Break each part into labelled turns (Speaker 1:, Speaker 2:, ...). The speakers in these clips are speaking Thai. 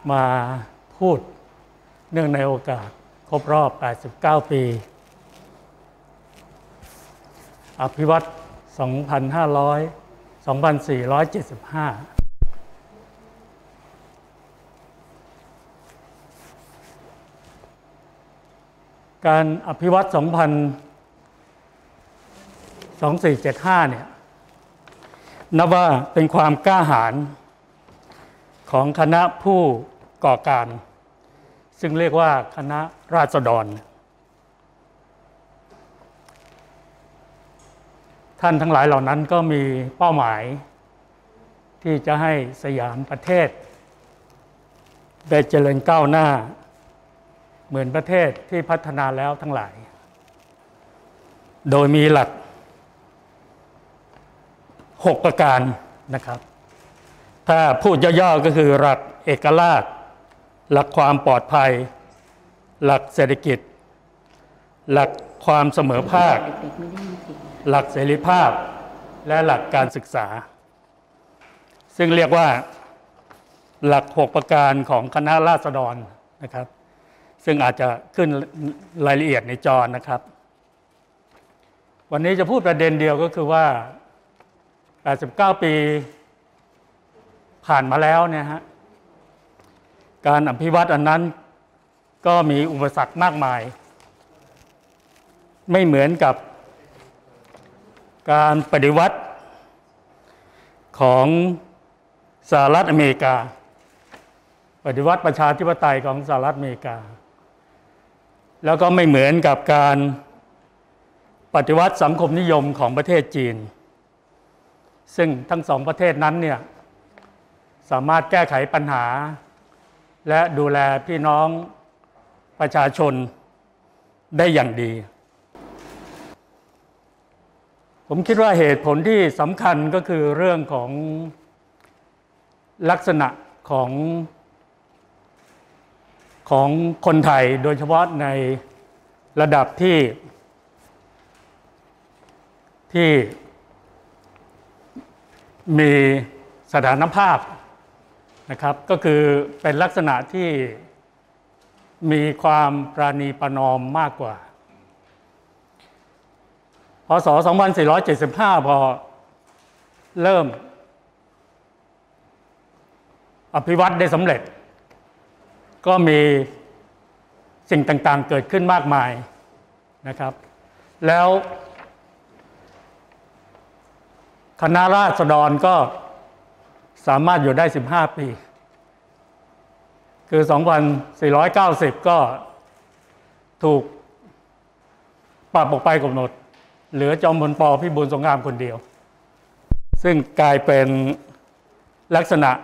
Speaker 1: มาพูดเนื่องในโอกาสครบรอบ 89 ปีอภิวัตร 2475 การอภิวัตร 2475 เนี่ยนับว่าเป็นความกล้าหาญของคณะผู้ก่อการซึ่งเรียกว่าคณะราษฎรท่านทั้งหลายเหล่านั้นก็มีเป้าหมายที่จะให้สยามประเทศได้เจริญก้าวหน้าเหมือนประเทศที่พัฒนาแล้วทั้งหลายโดยมีหลัก6 ประการนะครับถ้าพูดย่อๆก็คือหลักเอกราชหลักความปลอดภัยหลักเศรษฐกิจหลักความเสมอภาคหลักเสรีภาพและหลักการศึกษาซึ่งเรียกว่าหลัก6 ประการของคณะราษฎรนะครับซึ่งอาจจะขึ้นรายละเอียดในจอนะครับวันนี้จะพูดประเด็นเดียวก็คือว่า89 ปีผ่านมาแล้วเนี่ยฮะการอภิวัตรอันนั้นก็มีอุปสรรคมากมายไม่เหมือนกับการปฏิวัติของสหรัฐอเมริกาปฏิวัติประชาธิปไตยของสหรัฐอเมริกาแล้วก็ไม่เหมือนกับการปฏิวัติสังคมนิยมของประเทศจีนซึ่งทั้งสองประเทศนั้นเนี่ยสามารถแก้ไขปัญหาและดูแลพี่น้องประชาชนได้อย่างดีผมคิดว่าเหตุผลที่สำคัญก็คือเรื่องของลักษณะของคนไทยโดยเฉพาะในระดับที่มีสถานภาพนะครับก็คือเป็นลักษณะที่มีความปราณีประนอมมากกว่าพ.ศ. 2475 พอเริ่มอภิวัตรได้สำเร็จก็มีสิ่งต่างๆเกิดขึ้นมากมายนะครับแล้วคณะราษฎรก็สามารถอยู่ได้15 ปีคือ 2490 ก็ถูกปรับออกไปกำหนดเหลือจอมพล ป.พิบูลสงครามคนเดียวซึ่งกลายเป็นลักษณะ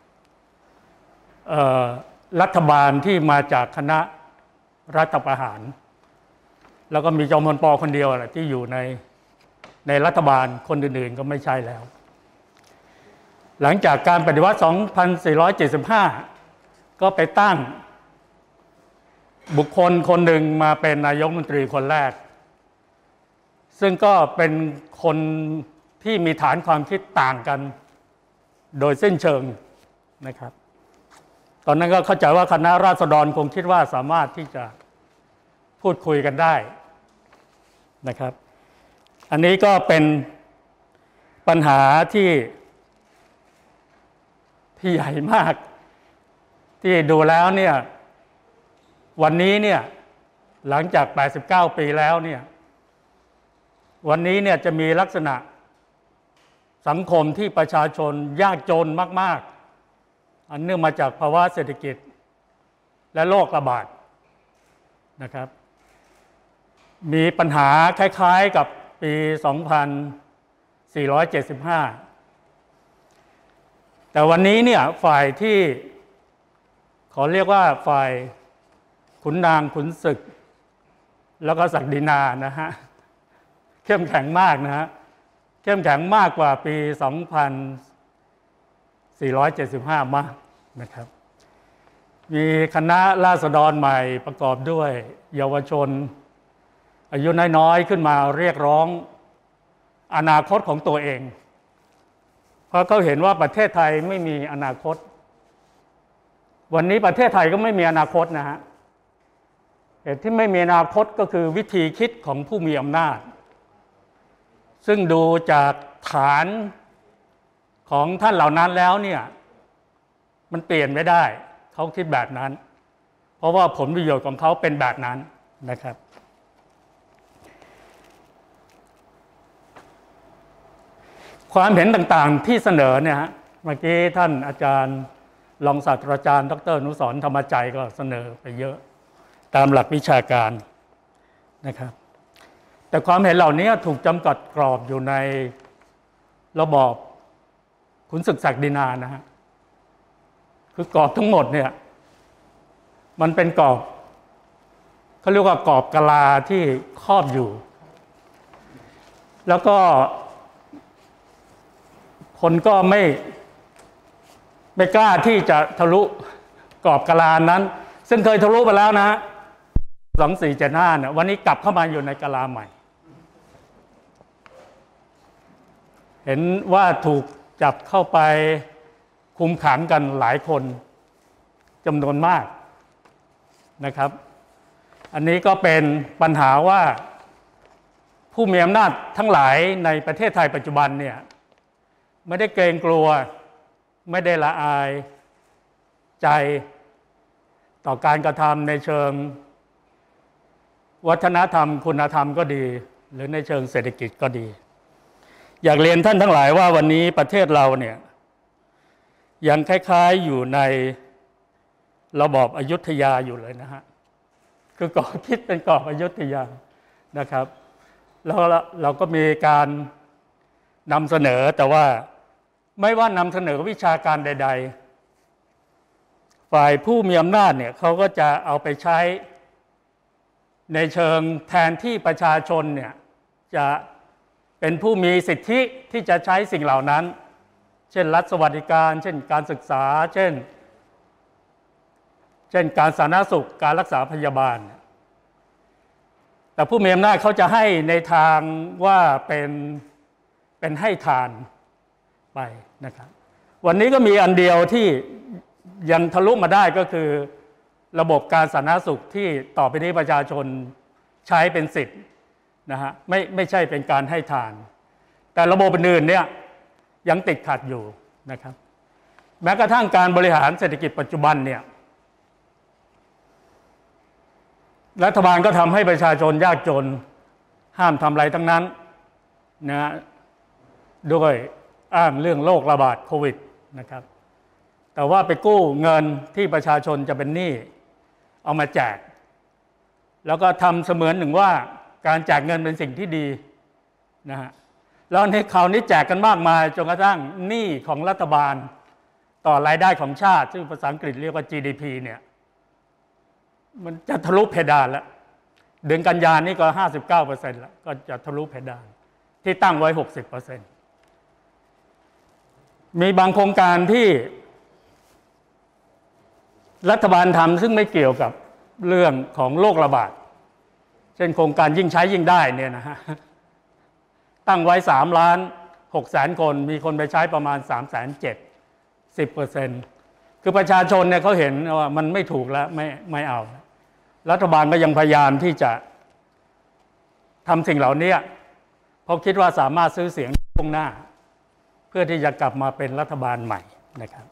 Speaker 1: รัฐบาลที่มาจากคณะรัฐประหารแล้วก็มีจอมพล ป.คนเดียวแหละที่อยู่ในรัฐบาลคนอื่นๆก็ไม่ใช่แล้วหลังจากการปฏิวัติ 2475 ก็ไปตั้งบุคคลคนหนึ่งมาเป็นนายกรัฐมนตรีคนแรกซึ่งก็เป็นคนที่มีฐานความคิดต่างกันโดยสิ้นเชิงนะครับตอนนั้นก็เข้าใจว่าคณะราษฎรคงคิดว่าสามารถที่จะพูดคุยกันได้นะครับอันนี้ก็เป็นปัญหาที่ใหญ่มากที่ดูแล้วเนี่ยวันนี้เนี่ยหลังจาก89 ปีแล้วเนี่ยวันนี้เนี่ยจะมีลักษณะสังคมที่ประชาชนยากจนมากๆอันเนื่องมาจากภาวะเศรษฐกิจและโรคระบาดนะครับมีปัญหาคล้ายๆกับปี 2475 แต่วันนี้เนี่ยฝ่ายที่ขอเรียกว่าฝ่ายขุนนางขุนศึกแล้วก็ศักดินานะฮะเข้มแข็งมากนะฮะเข้มแข็งมากกว่าปี 2475 มากนะครับมีคณะราษฎรใหม่ประกอบด้วยเยาวชนอายุน้อยๆขึ้นมาเรียกร้องอนาคตของตัวเองเพราะเขาเห็นว่าประเทศไทยไม่มีอนาคตวันนี้ประเทศไทยก็ไม่มีอนาคตนะฮะเหตุที่ไม่มีอนาคตก็คือวิธีคิดของผู้มีอำนาจซึ่งดูจากฐานของท่านเหล่านั้นแล้วเนี่ยมันเปลี่ยนไม่ได้เขาคิดแบบนั้นเพราะว่าผลประโยชน์ของเขาเป็นแบบนั้นนะครับความเห็นต่างๆที่เสนอเนี่ยฮะเมื่อกี้ท่านอาจารย์รองศาสตราจารย์ดร.อนุสรณ์ธรรมจัยก็เสนอไปเยอะตามหลักวิชาการนะครับแต่ความเห็นเหล่านี้ถูกจำกัดกรอบอยู่ในระบอบขุนศึกศักดินานะฮะคือกรอบทั้งหมดเนี่ยมันเป็นกรอบเขาเรียกว่ากรอบกะลาที่ครอบอยู่แล้วก็คนก็ไม่กล้าที่จะทะลุกรอบกะลานั้นซึ่งเคยทะลุไปแล้วนะ2475เนี่ยวันนี้กลับเข้ามาอยู่ในกะลาใหม่เห็นว่าถูกจับเข้าไปคุมขังกันหลายคนจำนวนมากนะครับอันนี้ก็เป็นปัญหาว่าผู้มีอำนาจทั้งหลายในประเทศไทยปัจจุบันเนี่ยไม่ได้เกรงกลัวไม่ได้ละอายใจต่อการกระทำในเชิงวัฒนธรรมคุณธรรมก็ดีหรือในเชิงเศรษฐกิจก็ดีอยากเรียนท่านทั้งหลายว่าวันนี้ประเทศเราเนี่ยยังคล้ายๆอยู่ในระบอบอยุธยาอยู่เลยนะฮะคือกรอบคิดเป็นกรอบอยุธยานะครับแล้วเราก็มีการนำเสนอแต่ว่าไม่ว่านำเสนอวิชาการใดๆฝ่ายผู้มีอำนาจเนี่ยเขาก็จะเอาไปใช้ในเชิงแทนที่ประชาชนเนี่ยจะเป็นผู้มีสิทธิที่จะใช้สิ่งเหล่านั้นเช่นรัฐสวัสดิการเช่นการศึกษาเช่นการสาธารณสุขการรักษาพยาบาลแต่ผู้มีอำนาจเขาจะให้ในทางว่าเป็นให้ทานไปนะครับวันนี้ก็มีอันเดียวที่ยังทะลุมาได้ก็คือระบบการสาธารณสุขที่ต่อไปนี้ประชาชนใช้เป็นสิทธิ์นะฮะไม่ใช่เป็นการให้ทานแต่ระบบอื่นเนี่ยยังติดขัดอยู่นะครับแม้กระทั่งการบริหารเศรษฐกิจปัจจุบันเนี่ยรัฐบาลก็ทำให้ประชาชนยากจนห้ามทำอะไรทั้งนั้นนะด้วยอ้างเรื่องโรคระบาดโควิดนะครับแต่ว่าไปกู้เงินที่ประชาชนจะเป็นหนี้เอามาแจกแล้วก็ทำเสมือนหนึ่งว่าการแจกเงินเป็นสิ่งที่ดีนะฮะแล้วในคราวนี้แจกกันมากมายจนกระทั่งหนี้ของรัฐบาลต่อรายได้ของชาติซึ่งภาษาอังกฤษเรียกว่า GDP เนี่ยมันจะทะลุเพดานแล้วเดือนกันยายนนี้ก็ 59% แล้วก็จะทะลุเพดานที่ตั้งไว้ 60%มีบางโครงการที่รัฐบาลทำซึ่งไม่เกี่ยวกับเรื่องของโรคระบาดเช่นโครงการยิ่งใช้ยิ่งได้เนี่ยนะฮะตั้งไว้3,600,000 คนมีคนไปใช้ประมาณ 3,700,000 10%คือประชาชนเนี่ยเขาเห็นว่ามันไม่ถูกแล้วไม่เอารัฐบาลก็ยังพยายามที่จะทำสิ่งเหล่านี้เพราะคิดว่าสามารถซื้อเสียงตรงหน้าเพื่อที่จะกลับมาเป็นรัฐบาลใหม่นะครับ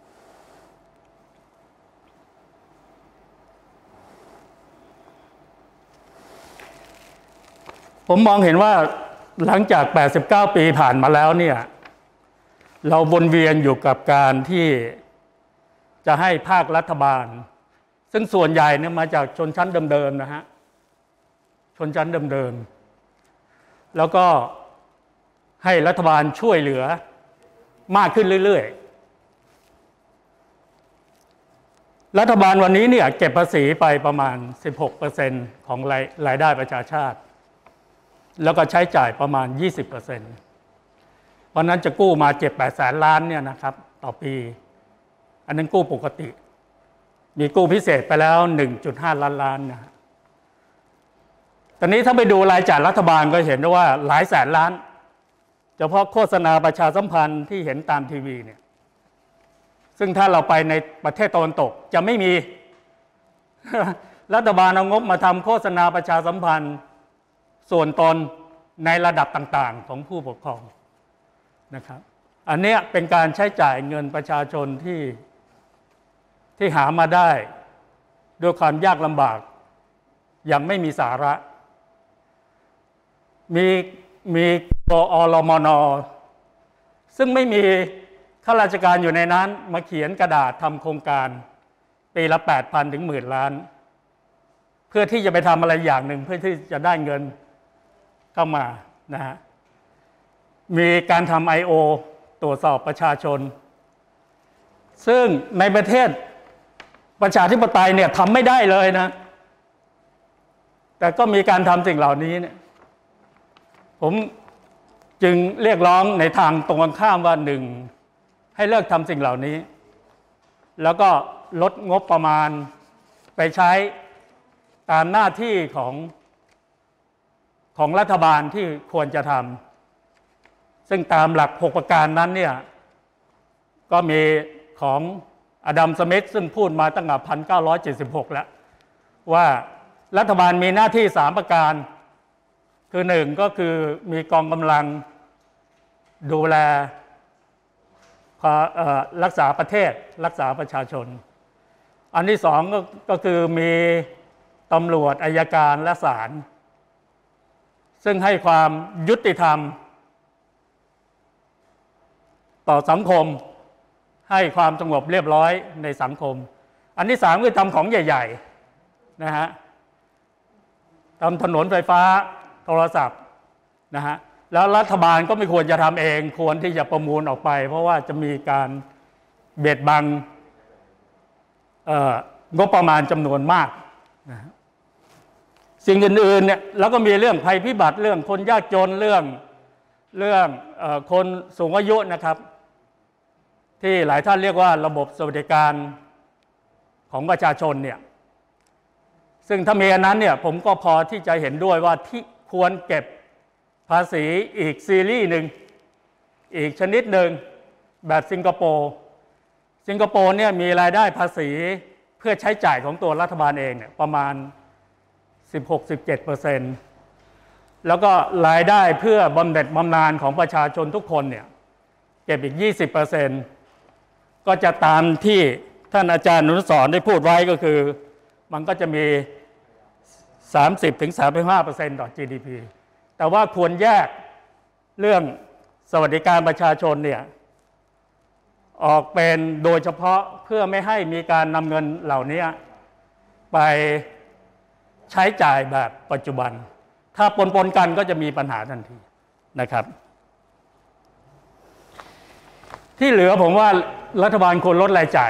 Speaker 1: ผมมองเห็นว่าหลังจาก89 ปีผ่านมาแล้วเนี่ยเราวนเวียนอยู่กับการที่จะให้ภาครัฐบาลซึ่งส่วนใหญ่เนี่ยมาจากชนชั้นเดิมๆนะฮะชนชั้นเดิมๆแล้วก็ให้รัฐบาลช่วยเหลือมากขึ้นเรื่อยๆรัฐบาลวันนี้เนี่ยเก็บภาษีไปประมาณ 16% ของรายได้ประชาชาติแล้วก็ใช้จ่ายประมาณ 20% เพราะนั้นจะกู้มา 7-8 แสนล้านเนี่ยนะครับต่อปีอันนั้นกู้ปกติมีกู้พิเศษไปแล้ว 1.5 ล้านล้านนะตอนนี้ถ้าไปดูรายจ่ายรัฐบาลก็เห็นได้ว่าหลายแสนล้านเฉพาะโฆษณาประชาสัมพันธ์ที่เห็นตามทีวีเนี่ยซึ่งถ้าเราไปในประเทศตะวันตกจะไม่มี รัฐบาลเอางบมาทำโฆษณาประชาสัมพันธ์ส่วนตนในระดับต่างๆของผู้ปกครองนะครับอันนี้เป็นการใช้จ่ายเงินประชาชนที่หามาได้ด้วยความยากลำบากอย่างไม่มีสาระมีกอรมนซึ่งไม่มีข้าราชการอยู่ในนั้นมาเขียนกระดาษทำโครงการปีละ 8,000 ถึง 10,000 ล้านเพื่อที่จะไปทำอะไรอย่างหนึ่งเพื่อที่จะได้เงินเข้ามานะฮะมีการทำ I.O. ตรวจสอบประชาชนซึ่งในประเทศประชาธิปไตยเนี่ยทำไม่ได้เลยนะแต่ก็มีการทำสิ่งเหล่านี้เนี่ยผมจึงเรียกร้องในทางตรงกันข้ามว่าหนึ่งให้เลิกทำสิ่งเหล่านี้แล้วก็ลดงบประมาณไปใช้ตามหน้าที่ของรัฐบาลที่ควรจะทำซึ่งตามหลัก6ประการนั้นเนี่ยก็มีของอดัมสมิธซึ่งพูดมาตั้งแต่1976แล้วว่ารัฐบาลมีหน้าที่3ประการคือ1ก็คือมีกองกำลังดูแลรักษาประเทศรักษาประชาชนอันที่2ก็คือมีตำรวจอัยการและศาลซึ่งให้ความยุติธรรมต่อสังคมให้ความสงบเรียบร้อยในสังคมอันที่3คือทำของใหญ่ๆนะฮะทำถนนไฟฟ้าโทรศัพท์นะฮะแล้วรัฐบาลก็ไม่ควรจะทำเองควรที่จะประมูลออกไปเพราะว่าจะมีการเบียดบังงบประมาณจำนวนมากนะสิ่งอื่นๆเนี่ยแล้วก็มีเรื่องภัยพิบัติเรื่องคนยากจนเรื่องคนสูงอายุนะครับที่หลายท่านเรียกว่าระบบสวัสดิการของประชาชนเนี่ยซึ่งถ้ามีอันนั้นเนี่ยผมก็พอที่จะเห็นด้วยว่าที่ควรเก็บภาษีอีกซีรีส์หนึ่งอีกชนิดหนึ่งแบบสิงคโปร์เนี่ยมีรายได้ภาษีเพื่อใช้จ่ายของตัวรัฐบาลเองเนี่ยประมาณ 16-17% แล้วก็รายได้เพื่อบำเหน็จบำนาญของประชาชนทุกคนเนี่ยเก็บอีก 20% ก็จะตามที่ท่านอาจารย์อนุสรณ์ได้พูดไว้ก็คือมันก็จะมี 30-35% ต่อ GDP แต่ว่าควรแยกเรื่องสวัสดิการประชาชนเนี่ยออกเป็นโดยเฉพาะเพื่อไม่ให้มีการนำเงินเหล่านี้ไปใช้จ่ายแบบปัจจุบันถ้าปนกันก็จะมีปัญหาทันทีนะครับที่เหลือผมว่ารัฐบาลควรลดรายจ่าย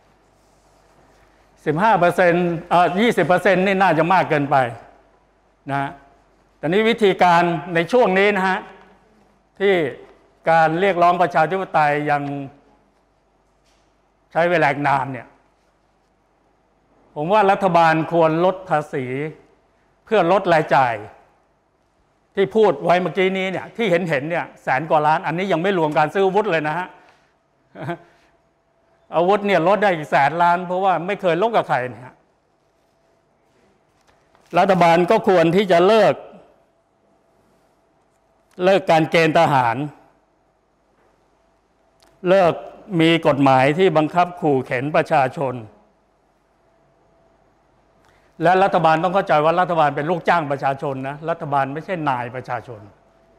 Speaker 1: 20% นี่น่าจะมากเกินไปนะแต่นี้วิธีการในช่วงนี้นะฮะที่การเรียกร้องประชาธิปไตยยังใช้เวลานานเนี่ยผมว่ารัฐบาลควรลดภาษีเพื่อลดรายจ่ายที่พูดไว้เมื่อกี้นี้เนี่ยที่เห็นเนี่ย100,000 กว่าล้านอันนี้ยังไม่รวมการซื้ออาวุธเลยนะฮะอาวุธเนี่ยลดได้อีก100,000 ล้านเพราะว่าไม่เคยลดกับใครเนี่ยรัฐบาลก็ควรที่จะเลิกการเกณฑ์ทหารเลิกมีกฎหมายที่บังคับขู่เข็นประชาชนและรัฐบาลต้องเข้าใจว่ารัฐบาลเป็นลูกจ้างประชาชนนะรัฐบาลไม่ใช่นายประชาชน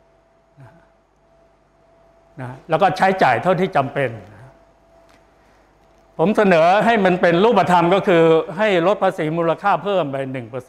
Speaker 1: นะแล้วก็ใช้จ่ายเท่าที่จำเป็นผมเสนอให้มันเป็นรูปธรรมก็คือให้ลดภาษีมูลค่าเพิ่มไป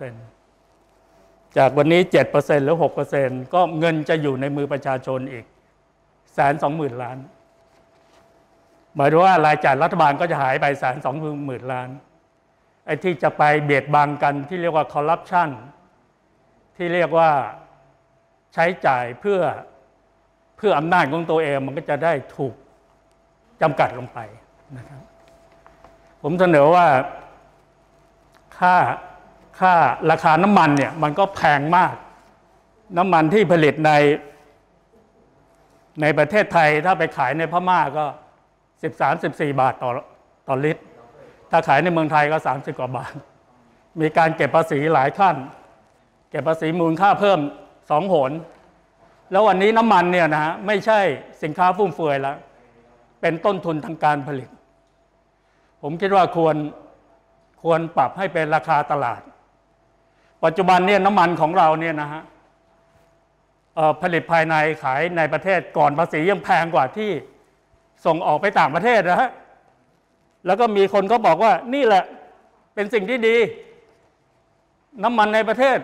Speaker 1: 1% จากวันนี้ 7% หรือ 6% ก็เงินจะอยู่ในมือประชาชนอีก 120,000 ล้านหมายถึงว่ารายจ่ายรัฐบาลก็จะหายไป 120,000 ล้านไอ้ที่จะไปเบียดบังกันที่เรียกว่าคอร์รัปชันที่เรียกว่าใช้จ่ายเพื่ออำนาจของตัวเองมันก็จะได้ถูกจำกัดลงไปนะครับผมเสนอว่าค่าราคาน้ำมันเนี่ยมันก็แพงมากน้ำมันที่ผลิตในประเทศไทยถ้าไปขายในพม่าก็ 13-14 บาทต่อลิตรถ้าขายในเมืองไทยก็30กว่าบาทมีการเก็บภาษีหลายขั้นเก็บภาษีมูลค่าเพิ่ม2 หนแล้ววันนี้น้ำมันเนี่ยนะฮะไม่ใช่สินค้าฟุ่มเฟือยแล้วเป็นต้นทุนทางการผลิตผมคิดว่าควรปรับให้เป็นราคาตลาดปัจจุบันเนี่ยน้ำมันของเราเนี่ยนะฮะผลิตภายในขายในประเทศก่อนภาษียังแพงกว่าที่ส่งออกไปต่างประเทศนะฮะแล้วก็มีคนก็บอกว่านี่แหละเป็นสิ่งที่ดีน้ำมันในประเทศ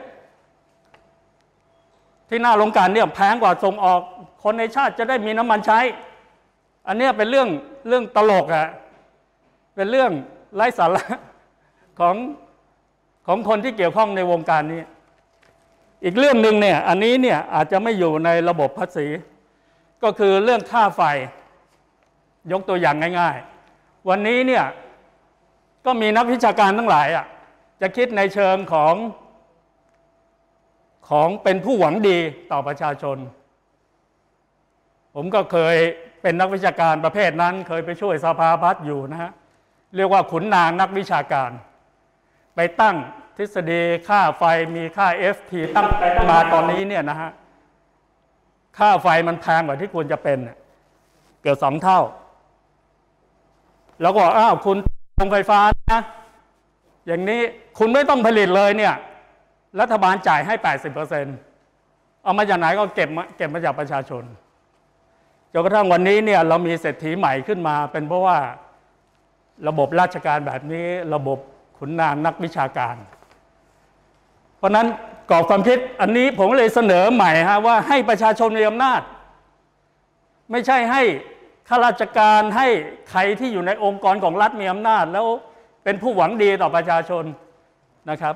Speaker 1: ที่หน้าโรงกลั่นเนี่ยแพงกว่าส่งออกคนในชาติจะได้มีน้ำมันใช้อันนี้เป็นเรื่องตลกอะเป็นเรื่องไร้สาระของคนที่เกี่ยวข้องในวงการนี้อีกเรื่องหนึ่งเนี่ยอันนี้เนี่ยอาจจะไม่อยู่ในระบบภาษีก็คือเรื่องค่าไฟยกตัวอย่างง่ายๆวันนี้เนี่ยก็มีนักวิชาการทั้งหลายอ่ะจะคิดในเชิงของเป็นผู้หวังดีต่อประชาชนผมก็เคยเป็นนักวิชาการประเภทนั้นเคยไปช่วยสภาพัฒน์อยู่นะฮะเรียกว่าขุนนางนักวิชาการไปตั้งทฤษฎีค่าไฟมีค่า FT ตั้งไปมาตอนนี้เนี่ยนะฮะค่าไฟมันแพงกว่าที่ควรจะเป็นเกือบ2 เท่าแล้วก็อ้าวคุณโรงไฟฟ้านะอย่างนี้คุณไม่ต้องผลิตเลยเนี่ยรัฐบาลจ่ายให้ 80% เอามาจากไหนก็เก็บมาจากประชาชนจนกระทั่งวันนี้เนี่ยเรามีเศรษฐีใหม่ขึ้นมาเป็นเพราะว่าระบบราชการแบบนี้ระบบขุนนางนักวิชาการเพราะนั้นกรอบความคิดอันนี้ผมเลยเสนอใหม่ฮะว่าให้ประชาชนมีอำนาจไม่ใช่ให้ข้าราชการให้ใครที่อยู่ในองค์กรของรัฐมีอำนาจแล้วเป็นผู้หวังดีต่อประชาชนนะครับ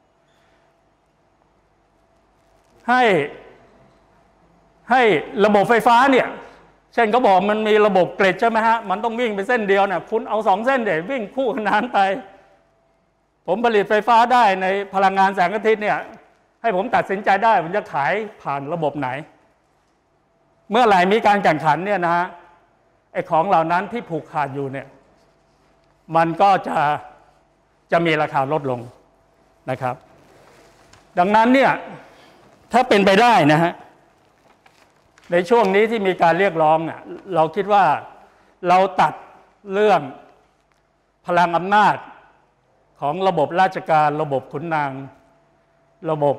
Speaker 1: ให้ระบบไฟฟ้าเนี่ยเช่นเขาบอกมันมีระบบเกรดใช่ไหมฮะมันต้องวิ่งไปเส้นเดียวเนี่ยคุณเอา2 เส้นเดี๋ยววิ่งคู่ขนานไปผมผลิตไฟฟ้าได้ในพลังงานแสงอาทิตย์เนี่ยให้ผมตัดสินใจได้ผมจะขายผ่านระบบไหนเมื่อไหร่มีการแข่งขันเนี่ยนะฮะไอ้ของเหล่านั้นที่ผูกขาดอยู่เนี่ยมันก็จะมีราคาลดลงนะครับดังนั้นเนี่ยถ้าเป็นไปได้นะฮะในช่วงนี้ที่มีการเรียกร้องเนี่ยเราคิดว่าเราตัดเรื่องพลังอำนาจของระบบราชการระบบขุนนางระบบ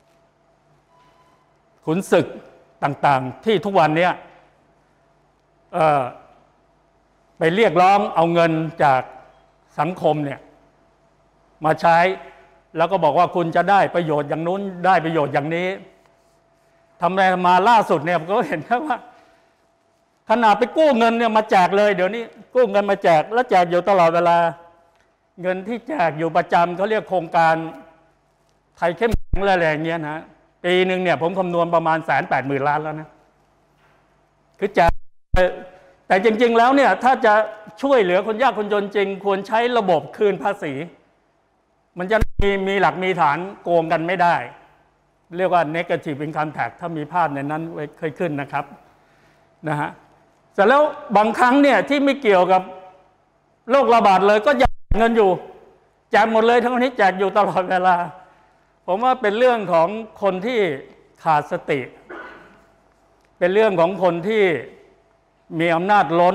Speaker 1: ขุนศึกต่างๆที่ทุกวันนี้ไปเรียกร้องเอาเงินจากสังคมเนี่ยมาใช้แล้วก็บอกว่าคุณจะได้ประโยชน์อย่างนู้นได้ประโยชน์อย่างนี้ทำอะไรมาล่าสุดเนี่ยผมก็เห็นครับว่าขนาดไปกู้เงินเนี่ยมาแจกเลยเดี๋ยวนี้กู้เงินมาแจกแล้วแจกอยู่ตลอดเวลาเงินที่แจกอยู่ประจำเขาเรียกโครงการไทยเข้มแข็งอะไรอย่างเงี้ยนะปีหนึ่งเนี่ยผมคำนวณประมาณ180,000 ล้านแล้วนะคือแจกแต่จริงๆแล้วเนี่ยถ้าจะช่วยเหลือคนยากคนจนจริงควรใช้ระบบคืนภาษีมันจะมีหลักมีฐานโกงกันไม่ได้เรียกว่า negative income tax ถ้ามีภาพในนั้นเคยขึ้นนะครับนะฮะเสร็จแล้วบางครั้งเนี่ยที่ไม่เกี่ยวกับโรคระบาดเลยก็แจกเงินอยู่แจกหมดเลยทั้งนี้แจกอยู่ตลอดเวลาผมว่าเป็นเรื่องของคนที่ขาดสติเป็นเรื่องของคนที่มีอำนาจล้น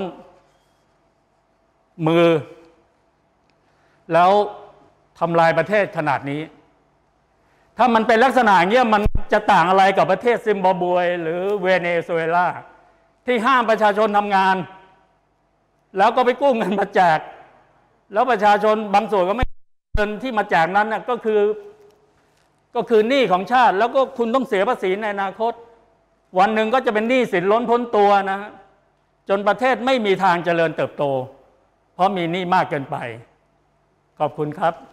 Speaker 1: มือแล้วทำลายประเทศขนาดนี้ถ้ามันเป็นลักษณะอย่างเงี้ยมันจะต่างอะไรกับประเทศซิมบับเวหรือเวเนซุเอลาที่ห้ามประชาชนทำงานแล้วก็ไปกู้เงินมาแจกแล้วประชาชนบางส่วนก็ไม่เงินที่มาแจกนั้นก็คือหนี้ของชาติแล้วก็คุณต้องเสียภาษีในอนาคตวันหนึ่งก็จะเป็นหนี้สินล้นพ้นตัวนะฮะจนประเทศไม่มีทางเจริญเติบโตเพราะมีหนี้มากเกินไปขอบคุณครับ